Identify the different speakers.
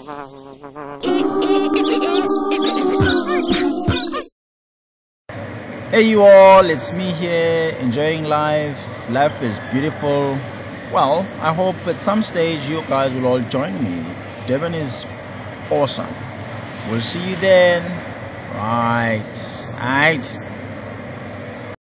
Speaker 1: Hey you all, it's me here enjoying life. Life is beautiful. Well, I hope at some stage you guys will all join me. Durban is awesome. We'll see you then. Right.